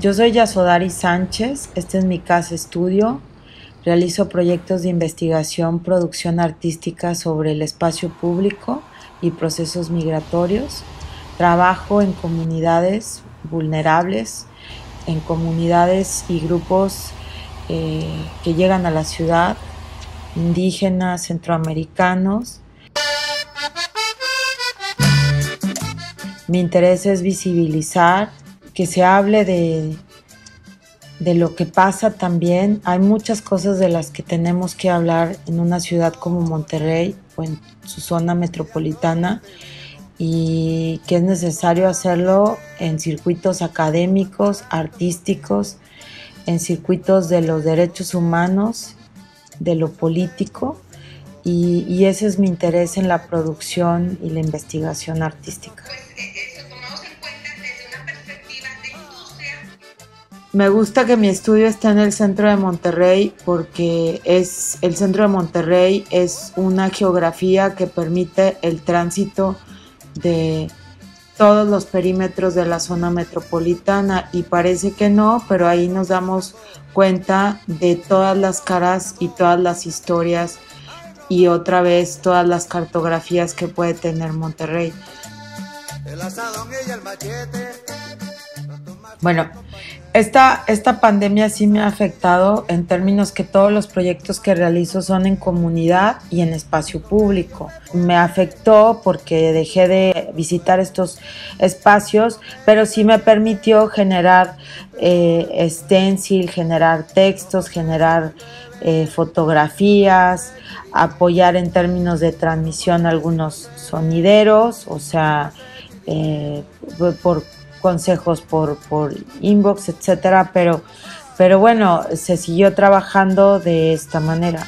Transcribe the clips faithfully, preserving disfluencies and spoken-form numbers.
Yo soy Yasodari Sánchez, este es mi casa estudio. Realizo proyectos de investigación, producción artística sobre el espacio público y procesos migratorios. Trabajo en comunidades vulnerables, en comunidades y grupos eh, que llegan a la ciudad, indígenas, centroamericanos. Mi interés es visibilizar, que se hable de, de lo que pasa también. Hay muchas cosas de las que tenemos que hablar en una ciudad como Monterrey o en su zona metropolitana, y que es necesario hacerlo en circuitos académicos, artísticos, en circuitos de los derechos humanos, de lo político, y, y ese es mi interés en la producción y la investigación artística. Me gusta que mi estudio esté en el centro de Monterrey porque es, el centro de Monterrey es una geografía que permite el tránsito de todos los perímetros de la zona metropolitana, y parece que no, pero ahí nos damos cuenta de todas las caras y todas las historias y otra vez todas las cartografías que puede tener Monterrey. El asadón y el machete. Bueno, esta, esta pandemia sí me ha afectado en términos que todos los proyectos que realizo son en comunidad y en espacio público. Me afectó porque dejé de visitar estos espacios, pero sí me permitió generar eh, stencil, generar textos, generar eh, fotografías, apoyar en términos de transmisión algunos sonideros, o sea, eh, por consejos por, por inbox, etcétera, pero, pero bueno, se siguió trabajando de esta manera.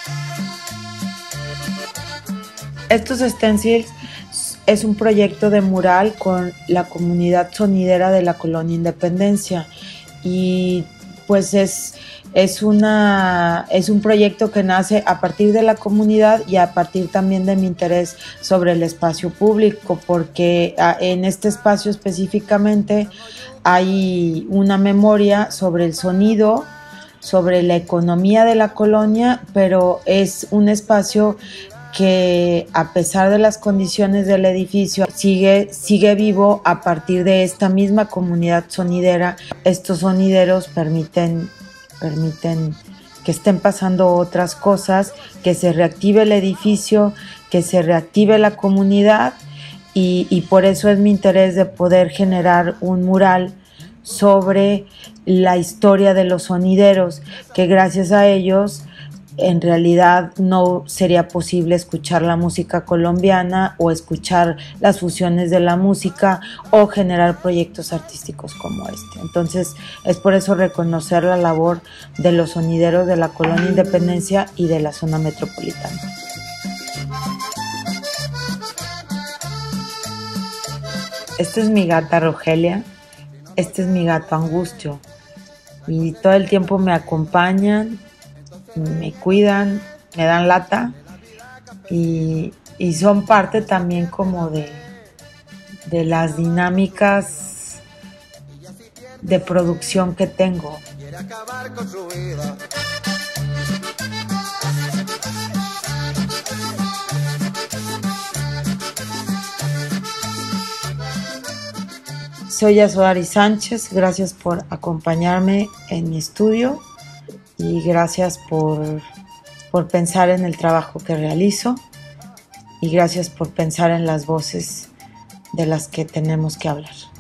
Estos stencils es un proyecto de mural con la comunidad sonidera de la Colonia Independencia, y pues es, es, una, es un proyecto que nace a partir de la comunidad y a partir también de mi interés sobre el espacio público, porque en este espacio específicamente hay una memoria sobre el sonido, sobre la economía de la colonia, pero es un espacio que a pesar de las condiciones del edificio sigue, sigue vivo a partir de esta misma comunidad sonidera. Estos sonideros permiten, permiten que estén pasando otras cosas, que se reactive el edificio, que se reactive la comunidad, y, y por eso es mi interés de poder generar un mural sobre la historia de los sonideros, que gracias a ellos en realidad no sería posible escuchar la música colombiana o escuchar las fusiones de la música o generar proyectos artísticos como este. Entonces es por eso reconocer la labor de los sonideros de la Colonia Independencia y de la zona metropolitana. Esta es mi gata Rogelia, este es mi gato Angustio, y todo el tiempo me acompañan, me cuidan, me dan lata, y, y son parte también como de, de las dinámicas de producción que tengo. Soy Yasodari Sánchez, gracias por acompañarme en mi estudio. Y gracias por, por pensar en el trabajo que realizo, y gracias por pensar en las voces de las que tenemos que hablar.